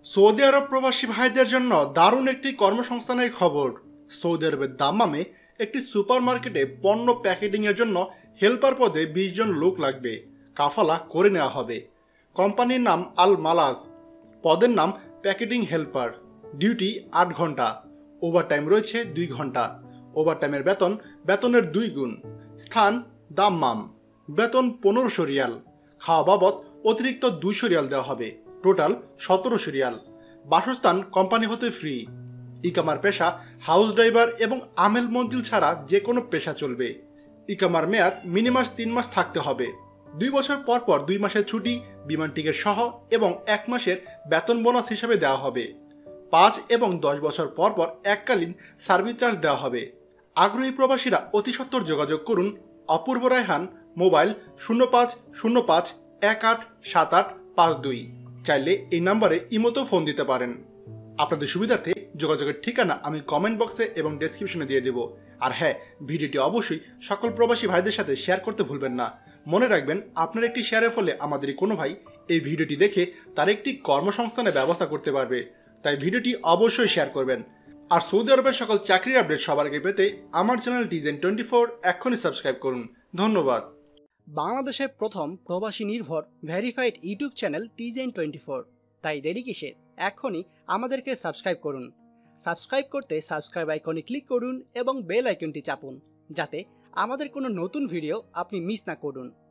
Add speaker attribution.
Speaker 1: Saudi আরব প্রবাসী ভাইদের জন্য দারুণ একটি কর্মসংস্থানের খবর। সৌদি আরবের দাম্মামে একটি সুপারমার্কেটে পণ্য প্যাকেটিংয়ের জন্য হেল্পার পদে 20 জন লোক লাগবে। কাফালা করে নেওয়া হবে। কোম্পানির নাম আল মালাজ। পদের নাম প্যাকেটিং হেল্পার। ডিউটি 8 ঘন্টা। ওভারটাইম রয়েছে 2 ঘন্টা। ওভারটাইমের বেতনের 2 গুণ। স্থান দাম্মাম। বেতন 1500 রিয়াল। খাওয়া বাবদ অতিরিক্ত 200 রিয়াল দেওয়া হবে। টোটাল 1700 রিয়াল। বাসস্থান কোম্পানি হতে ফ্রি। ইকামার পেশা হাউস ড্রাইভার এবং আমেল মঞ্জিল ছাড়া যে কোনো পেশা চলবে। ইকামার মেয়াদ মিনিমাম 3 মাস থাকতে হবে। 2 বছর পর পর 2 মাসের ছুটি, বিমান টিকিট সহ এবং 1 মাসের বেতন বোনাস হিসাবে দেওয়া হবে। 5 এবং 10 বছর পর পর এককালীন সার্ভিস চার্জ দেওয়া হবে। আগ্রহী প্রবাসীরা অতি সত্বর যোগাযোগ করুন অপূর্ব রায়হান, মোবাইল 0505187852। চাইলে এই নাম্বারে ইমোতেও ফোন দিতে পারেন। আপনাদের সুবিধার্থে যোগাযোগের ঠিকানা আমি কমেন্ট বক্সে এবং ডেসক্রিপশনে দিয়ে দেব। আর হ্যাঁ, ভিডিওটি অবশ্যই সকল প্রবাসী ভাইদের সাথে শেয়ার করতে ভুলবেন না। মনে রাখবেন, আপনার একটি শেয়ারের ফলে আমাদের কোনো ভাই এই ভিডিওটি দেখে তার একটি কর্মসংস্থানের ব্যবস্থা করতে পারবে। তাই ভিডিওটি অবশ্যই শেয়ার করবেন। আর সৌদি আরবের সকল চাকরির আপডেট সবার আগে পেতে আমার চ্যানেল TZN24 এখনই সাবস্ক্রাইব করুন। ধন্যবাদ।
Speaker 2: বাংলাদেশের প্রথম প্রবাসী নির্ভর ভেরিফাইড ইউটিউব চ্যানেল TZN24। তাই দেরি কিসের, এখনই আমাদেরকে সাবস্ক্রাইব করুন। সাবস্ক্রাইব করতে সাবস্ক্রাইব আইকনে ক্লিক করুন এবং বেল আইকনটি চাপুন, যাতে আমাদের কোনো নতুন ভিডিও আপনি মিস না করুন।